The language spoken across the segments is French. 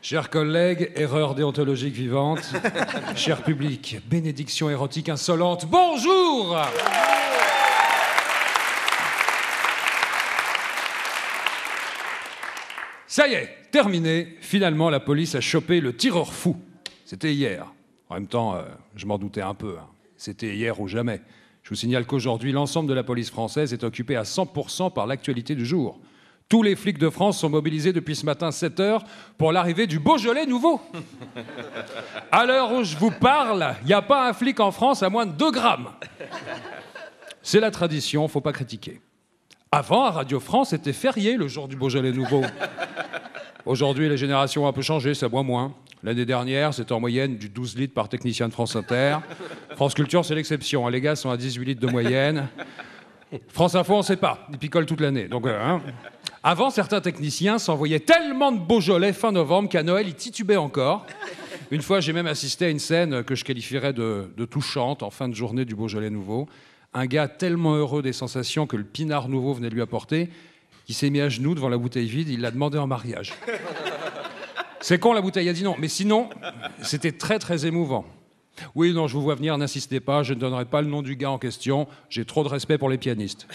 Chers collègues, erreur déontologique vivante. Cher public, bénédiction érotique insolente, bonjour! Ça y est, terminé. Finalement, la police a chopé le tireur fou. C'était hier. En même temps, je m'en doutais un peu. C'était hier ou jamais. Je vous signale qu'aujourd'hui, l'ensemble de la police française est occupé à 100% par l'actualité du jour. Tous les flics de France sont mobilisés depuis ce matin 7 h pour l'arrivée du Beaujolais nouveau. À l'heure où je vous parle, il n'y a pas un flic en France à moins de 2 grammes. C'est la tradition, faut pas critiquer. Avant, à Radio France, c'était férié le jour du Beaujolais nouveau. Aujourd'hui, les générations ont un peu changé, ça boit moins. L'année dernière, c'était en moyenne du 12 litres par technicien de France Inter. France Culture, c'est l'exception. Les gars sont à 18 litres de moyenne. France Info, on ne sait pas. Ils picolent toute l'année. Donc, Avant, certains techniciens s'envoyaient tellement de Beaujolais fin novembre qu'à Noël, ils titubaient encore. Une fois, j'ai même assisté à une scène que je qualifierais de touchante en fin de journée du Beaujolais nouveau. Un gars tellement heureux des sensations que le pinard nouveau venait de lui apporter, il s'est mis à genoux devant la bouteille vide, il l'a demandé en mariage. C'est con, la bouteille a dit non, mais sinon, c'était très très émouvant. Oui, non, je vous vois venir, n'insistez pas, je ne donnerai pas le nom du gars en question, j'ai trop de respect pour les pianistes.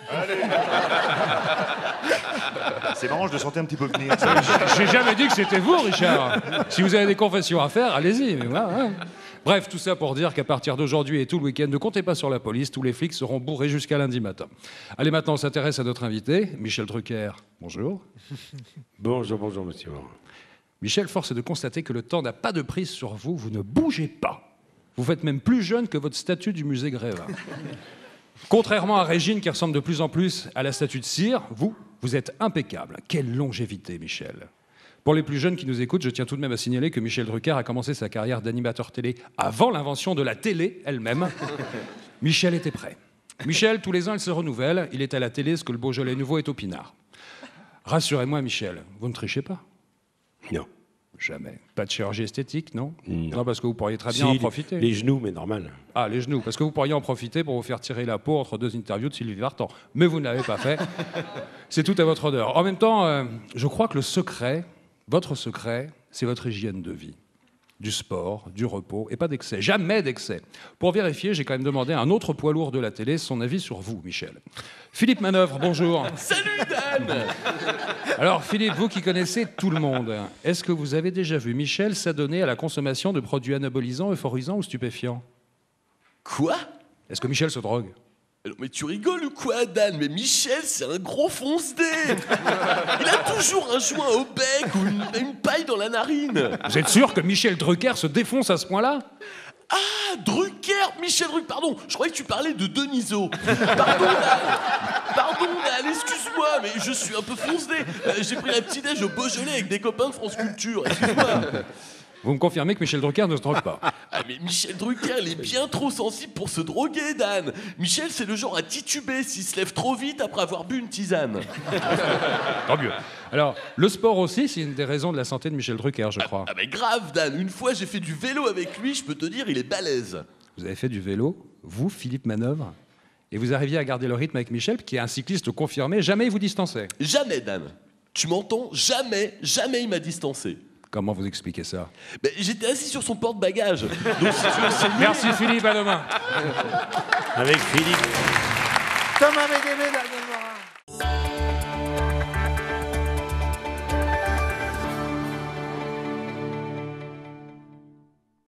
C'est marrant, je le sentais un petit peu venir. J'ai jamais dit que c'était vous, Richard. Si vous avez des confessions à faire, allez-y. Mais voilà. Bref, tout ça pour dire qu'à partir d'aujourd'hui et tout le week-end, ne comptez pas sur la police, tous les flics seront bourrés jusqu'à lundi matin. Allez, maintenant, on s'intéresse à notre invité, Michel Drucker. Bonjour. Bonjour, monsieur. Michel, force est de constater que le temps n'a pas de prise sur vous, vous ne bougez pas. Vous faites même plus jeune que votre statue du musée Grévin. Contrairement à Régine, qui ressemble de plus en plus à la statue de cire, vous êtes impeccable. Quelle longévité, Michel. Pour les plus jeunes qui nous écoutent, je tiens tout de même à signaler que Michel Drucker a commencé sa carrière d'animateur télé avant l'invention de la télé elle-même. Michel était prêt. Michel, tous les ans, il se renouvelle. Il est à la télé ce que le Beaujolais nouveau est au pinard. Rassurez-moi, Michel, vous ne trichez pas? Non. Jamais. Pas de chirurgie esthétique, non? Non, parce que vous pourriez très bien en profiter. Les genoux, mais normal. Ah, les genoux, parce que vous pourriez en profiter pour vous faire tirer la peau entre 2 interviews de Sylvie Vartan. Mais vous ne l'avez pas fait. C'est tout à votre honneur. En même temps, je crois que le secret, votre secret, c'est votre hygiène de vie. Du sport, du repos, et pas d'excès. Jamais d'excès. Pour vérifier, j'ai quand même demandé à un autre poids lourd de la télé son avis sur vous, Michel. Philippe Manœuvre, bonjour. Salut, Dan. Alors, Philippe, vous qui connaissez tout le monde, est-ce que vous avez déjà vu Michel s'adonner à la consommation de produits anabolisants, euphorisants ou stupéfiants? Quoi? Est-ce que Michel se drogue? Non, mais tu rigoles ou quoi, Dan? Mais Michel, c'est un gros fonce-dé. Il a toujours un joint au bec ou une paille dans la narine. Vous êtes sûr que Michel Drucker se défonce à ce point-là? Ah, Drucker, Michel Drucker, pardon, je croyais que tu parlais de Denisot. Pardon, Dan, excuse-moi, mais je suis un peu fonce-dé. J'ai pris un petit déj au Beaujolais avec des copains de France Culture, excuse-moi. Vous me confirmez que Michel Drucker ne se drogue pas? Ah, mais Michel Drucker, il est bien trop sensible pour se droguer, Dan. Michel, c'est le genre à tituber s'il se lève trop vite après avoir bu une tisane. Tant mieux. Alors, le sport aussi, c'est une des raisons de la santé de Michel Drucker, je crois. Ah, mais grave, Dan. Une fois, j'ai fait du vélo avec lui, je peux te dire, il est balèze. Vous avez fait du vélo, vous, Philippe Manœuvre, et vous arriviez à garder le rythme avec Michel, qui est un cycliste confirmé, jamais il vous distançait. Jamais, Dan. Tu m'entends? Jamais il m'a distancé. Comment vous expliquez ça? Ben, j'étais assis sur son porte-bagages. Donc, si tu veux, c'est mieux. Merci Philippe, à demain. Avec Philippe. Thomas Médévé, Daniel Morin.